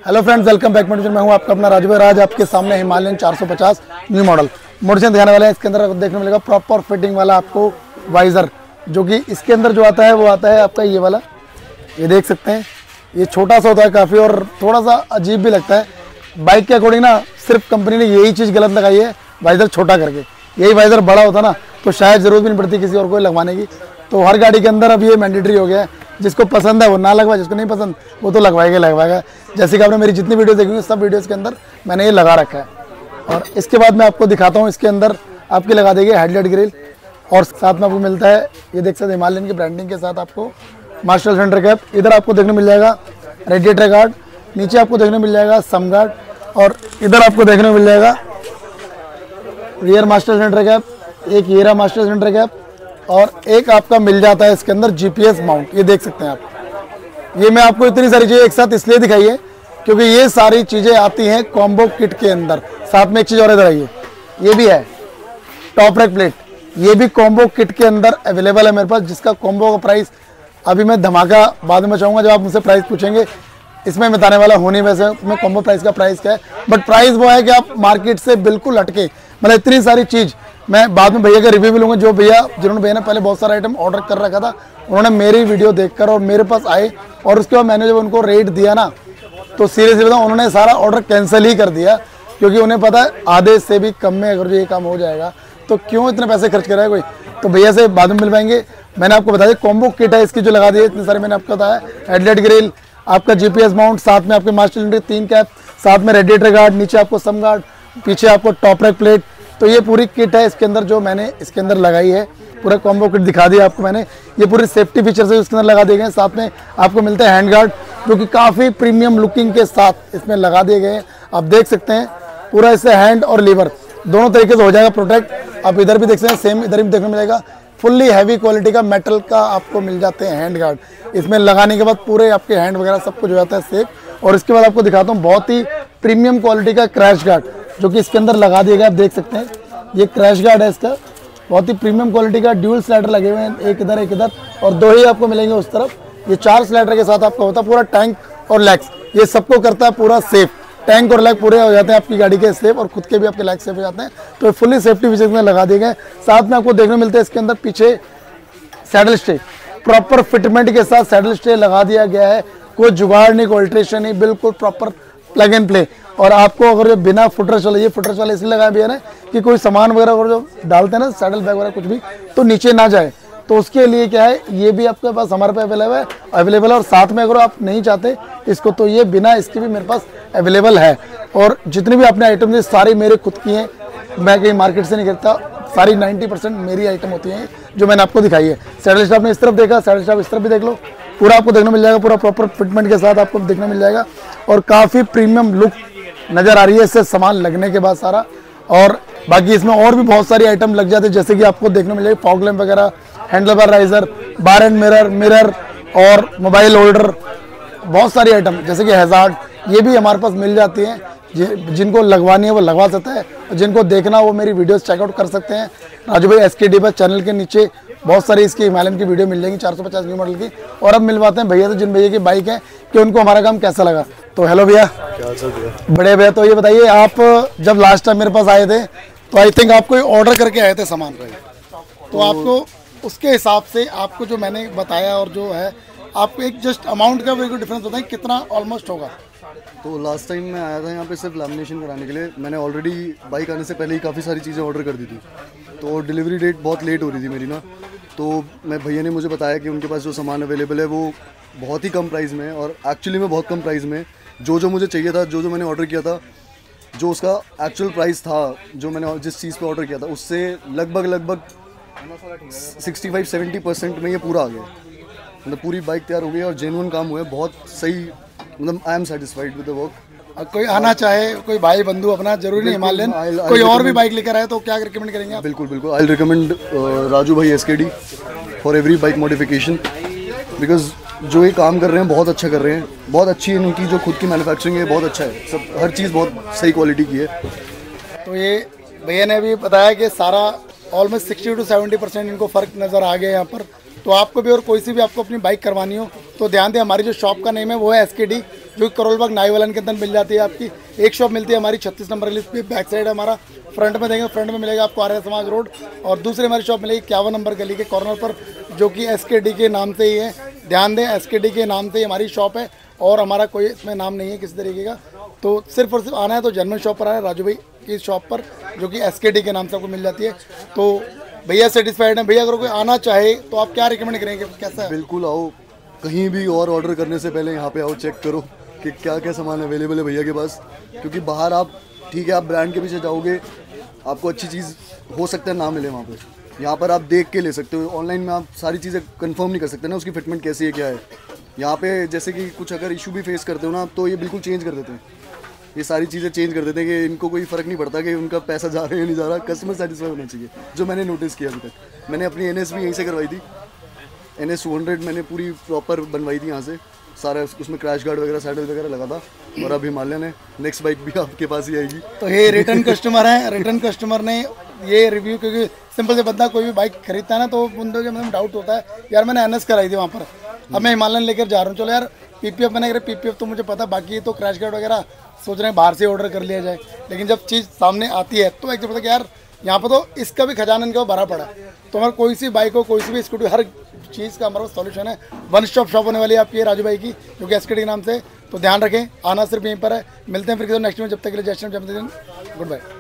Hello friends, welcome back. मैं हूं आपका अपना राजू भाई। आज आपके सामने हिमालयन 450 न्यू मॉडल मोटरसाइकिल दिखाने वाले हैं। इसके अंदर देखने को मिलेगा प्रॉपर फिटिंग वाला आपको वाइजर, जो कि इसके अंदर जो आता है वो आता है आपका ये वाला। ये देख सकते हैं, ये छोटा सा होता है काफ़ी और थोड़ा सा अजीब भी लगता है। बाइक के अकॉर्डिंग ना सिर्फ कंपनी ने यही चीज़ गलत लगाई है, वाइजर छोटा करके। यही वाइजर बड़ा होता ना तो शायद ज़रूरत भी नहीं पड़ती किसी और को लगवाने की। तो हर गाड़ी के अंदर अब ये मैंडेटरी हो गया है, जिसको पसंद है वो ना लगवाए, जिसको नहीं पसंद वो तो लगवाएगा। जैसे कि आपने मेरी जितनी वीडियो देखी होंगी सब वीडियोस के अंदर मैंने ये लगा रखा है। और इसके बाद मैं आपको दिखाता हूँ, इसके अंदर आपकी लगा देगी हेडलाइट ग्रिल और साथ में आपको मिलता है, ये देख सकते हैं हिमालयन की ब्रांडिंग के साथ आपको मार्शल सेंटर कैप। इधर आपको देखने मिल जाएगा रेडिएटर गार्ड, नीचे आपको देखने मिल जाएगा सम गार्ड और इधर आपको देखने मिल जाएगा रियर मास्टर सेंटर कैप, एक हीरा मास्टर सेंटर कैप और एक आपका मिल जाता है इसके अंदर जीपीएस माउंट। ये देख सकते हैं आप। ये मैं आपको इतनी सारी चीज़ें एक साथ इसलिए दिखाई है क्योंकि ये सारी चीज़ें आती हैं कॉम्बो किट के अंदर। साथ में एक चीज़ और इधर आइए, ये भी है टॉप रैक प्लेट, ये भी कॉम्बो किट के अंदर अवेलेबल है मेरे पास, जिसका कॉम्बो का प्राइस अभी मैं धमाका बाद में चाहूँगा जब आप मुझसे प्राइस पूछेंगे। इसमें बताने वाला होनी वैसे मैं कॉम्बो प्राइस का प्राइस क्या है, बट प्राइस वो है कि आप मार्केट से बिल्कुल हटके, मतलब इतनी सारी चीज़ मैं बाद में भैया का रिव्यू भी लूँगा। जो जिन्होंने भैया ने पहले बहुत सारा आइटम ऑर्डर कर रखा था, उन्होंने मेरी वीडियो देखकर और मेरे पास आए और उसके बाद मैंने जब उनको रेट दिया ना तो सीरियसली बताऊँ उन्होंने सारा ऑर्डर कैंसिल ही कर दिया, क्योंकि उन्हें पता है आधे से भी कम में अगर जो ये काम हो जाएगा तो क्यों इतने पैसे खर्च कराए कोई। तो भैया से बाद में मिल पाएंगे। मैंने आपको बताया कॉम्बो किट है इसकी जो लगा दी है इतनी सारी, मैंने आपको बताया हेडलाइट ग्रिल, आपका जीपीएस माउंट, साथ में आपके मास्टर सेंटर 3 कैप, साथ में रेडिएटर गार्ड, नीचे आपको सम गार्ड, पीछे आपको टॉप रैक प्लेट। तो ये पूरी किट है इसके अंदर जो मैंने इसके अंदर लगाई है। पूरा कॉम्बो किट दिखा दिया आपको मैंने। ये पूरी सेफ्टी फीचर्स है इसके अंदर लगा दिए गए हैं। साथ में आपको मिलता है हैंड गार्ड, जो कि काफ़ी प्रीमियम लुकिंग के साथ इसमें लगा दिए गए हैं। आप देख सकते हैं पूरा इससे हैंड और लीवर दोनों तरीके से हो जाएगा प्रोटेक्ट। आप इधर भी देख सकते हैं, सेम इधर भी देखने मिलेगा। फुल्ली हैवी क्वालिटी का मेटल का आपको मिल जाते हैं हैंड गार्ड। इसमें लगाने के बाद पूरे आपके हैंड वगैरह सब कुछ हो जाता है सेफ। और इसके बाद आपको दिखाता हूँ बहुत ही प्रीमियम क्वालिटी का क्रैश गार्ड, जो कि इसके अंदर लगा दिया गया। आप देख सकते हैं ये क्रैश गार्ड है इसका, बहुत ही प्रीमियम क्वालिटी का। ड्यूल स्लाइडर लगे हुए हैं, एक इधर और 2 ही आपको मिलेंगे उस तरफ। ये 4 स्लाइडर के साथ आपका होता है पूरा टैंक और लेग्स, ये सबको करता है पूरा सेफ। टैंक और लेग पूरे हो जाते हैं आपकी गाड़ी के सेफ और खुद के भी आपके लेग सेफ हो जाते हैं। तो फुल्ली सेफ्टी फीचर्स में लगा दिए गए। साथ में आपको देखने मिलते हैं इसके अंदर पीछे सैडल स्टे, प्रॉपर फिटमेंट के साथ सैडल स्टे लगा दिया गया है। कोई जुगाड़ नहीं, कोई अल्ट्रेशन नहीं, बिल्कुल प्रॉपर प्लग एंड प्ले। और आपको अगर जो बिना फुटरेस्ट वाले, ये फुटरेस्ट वाले इसलिए लगाया भी है ना कि कोई सामान वगैरह अगर जो डालते हैं ना सैडल बैग वगैरह कुछ भी, तो नीचे ना जाए। तो उसके लिए क्या है, ये भी आपके पास हमारे पे अवेलेबल है। और साथ में अगर आप नहीं चाहते इसको तो ये बिना इसके भी मेरे पास अवेलेबल है। और जितनी भी आपने आइटम दी सारी मेरे खुद की हैं, मैं कहीं मार्केट से नहीं करता। सारी 90% मेरी आइटम होती हैं जो मैंने आपको दिखाई है। सैडल स्टैप आपने इस तरफ देखा, सैडल स्टैप इस तरफ भी देख लो, पूरा आपको देखने मिल जाएगा। पूरा प्रॉपर फिटमेंट के साथ आपको देखने मिल जाएगा और काफ़ी प्रीमियम लुक नज़र आ रही है इससे सामान लगने के बाद सारा। और बाकी इसमें और भी बहुत सारी आइटम लग जाते हैं, जैसे कि आपको देखने मिल जाएगी फॉग लैंप वगैरह, handle bar riser, bar end mirror और मोबाइल होल्डर, बहुत सारी आइटम जैसे कि हैजार्ड, ये भी हमारे पास मिल जाती हैं। जिनको लगवानी है वो लगवा सकता है, और जिनको देखना वो मेरी वीडियोस चेकआउट कर सकते हैं। राजू भाई SKD पर चैनल के नीचे बहुत सारी इसकी हिमालयन की वीडियो मिल जाएंगी 450 न्यू मॉडल की। और अब मिलवाते हैं भैया से, जिन भैया की बाइक है, कि उनको हमारा काम कैसा लगा। तो हेलो भैया। बड़े भैया, तो ये बताइए आप जब लास्ट टाइम मेरे पास आए थे तो आई थिंक आप कोई ऑर्डर करके आए थे सामान, तो आपको उसके हिसाब से आपको जो मैंने बताया और जो है आपको एक जस्ट अमाउंट का मेरे को डिफरेंस बताएं कितना ऑलमोस्ट होगा। तो लास्ट टाइम मैं आया था यहाँ पे सिर्फ लैमिनेशन कराने के लिए। मैंने ऑलरेडी बाइक आने से पहले ही काफ़ी सारी चीज़ें ऑर्डर कर दी थी, तो डिलीवरी डेट बहुत लेट हो रही थी मेरी ना। तो मैं भैया ने मुझे बताया कि उनके पास जो सामान अवेलेबल है वो बहुत ही कम प्राइस में है, और एक्चुअली में बहुत कम प्राइस में जो मुझे चाहिए था, जो मैंने ऑर्डर किया था, जो उसका एक्चुअल प्राइस था, जो मैंने जिस चीज़ पर ऑर्डर किया था उससे लगभग 65-70% में ये पूरा आ गया। मतलब पूरी बाइक तैयार हो गई और जेन्युइन काम हुआ है, बहुत सही। मतलब I am satisfied with the work. कोई आना चाहे, कोई भाई बंधु अपना, जरूरी नहीं हिमालयन, कोई और भी बाइक लेकर आए तो क्या रिकमेंड करेंगे आप? बिल्कुल आई रिकमेंड राजू भाई SKD for every bike modification, because जो ये काम कर रहे हैं बहुत अच्छा कर रहे हैं। बहुत अच्छी इनकी जो खुद की मैन्युफैक्चरिंग है, बहुत अच्छा है, सब हर चीज़ बहुत सही क्वालिटी की है। तो ये भैया ने अभी बताया कि सारा ऑलमोस्ट 60 to 70% इनको फ़र्क नज़र आ गया यहाँ पर। तो आपको भी और कोई सी भी आपको अपनी बाइक करवानी हो तो ध्यान दें, हमारी जो शॉप का नेम है वो है SKD, जो कि करोल बाग नाईवालन के अंदर मिल जाती है आपकी। एक शॉप मिलती है हमारी 36 नंबर गली पे, बैक साइड है हमारा। फ्रंट में देंगे, फ्रंट में मिलेगा आपको आर्य समाज रोड, और दूसरी हमारी शॉप मिलेगी 51 नंबर गली के कॉर्नर पर, जो कि SKD के नाम से ही है। ध्यान दें, SKD के नाम से ही हमारी शॉप है और हमारा कोई इसमें नाम नहीं है किसी तरीके का। तो सिर्फ और सिर्फ आना है तो जर्मन शॉप पर आना है, राजू भाई की शॉप पर, जो कि SKD के नाम से आपको मिल जाती है। तो भैया सेटिस्फाइड हैं भैया? अगर कोई आना चाहे तो आप क्या रिकमेंड करेंगे, कैसा है? बिल्कुल आओ, कहीं भी और ऑर्डर करने से पहले यहाँ पे आओ, चेक करो कि क्या क्या सामान अवेलेबल है भैया के पास। क्योंकि बाहर आप ठीक है, आप ब्रांड के पीछे जाओगे, आपको अच्छी चीज़ हो सकता है ना मिले वहाँ पे। यहाँ पर आप देख के ले सकते हो, ऑनलाइन में आप सारी चीज़ें कंफर्म नहीं कर सकते ना, उसकी फिटमेंट कैसी है क्या है। यहाँ पे जैसे कि कुछ अगर इशू भी फेस करते हो ना, तो ये बिल्कुल चेंज कर देते हैं, ये सारी चीज़ें चेंज कर देते हैं कि इनको कोई फ़र्क नहीं पड़ता कि उनका पैसा जा रहा है या नहीं जा रहा, कस्टमर सेटिस्फाई होना चाहिए, जो मैंने नोटिस किया अभी तक। मैंने अपनी NS भी यहीं से करवाई थी, NS 200 मैंने पूरी प्रॉपर बनवाई थी यहाँ से, सारा उसमें क्रैश गार्ड वगैरह सैडल वगैरह लगा था। और अब हिमालयन है, नेक्स्ट बाइक भी आपके पास ही आएगी। तो ये रिटर्न कस्टमर है, रिटर्न कस्टमर ने ये रिव्यू, क्योंकि सिंपल से बंदा कोई भी बाइक खरीदता है ना तो बंदों के मतलब डाउट होता है यार मैंने NS कराई थी वहाँ पर, अब मैं हिमालयन लेकर जा रहा हूँ, चलो यार PPF मैंने अगर PPF तो मुझे पता, बाकी तो क्रैश गार्ड वगैरह सोच रहे हैं बाहर से ऑर्डर कर लिया जाए। लेकिन जब चीज़ सामने आती है तो एक पता कि यार यहाँ पर तो इसका भी खजाना इनका भरा पड़ा है। तो हमारे कोई सी बाइक हो, कोई सी भी स्कूटी, हर चीज़ का हमारा सॉल्यूशन है। वन स्टॉप शॉप होने वाली है आपकी राजू भाई की, जो कि SKD के नाम से। तो ध्यान रखें, आना सिर्फ यहीं पर है। मिलते हैं फिर किसी नेक्स्ट में, जब तक के लिए जय श्री राम, जय हिंद, गुड बाय।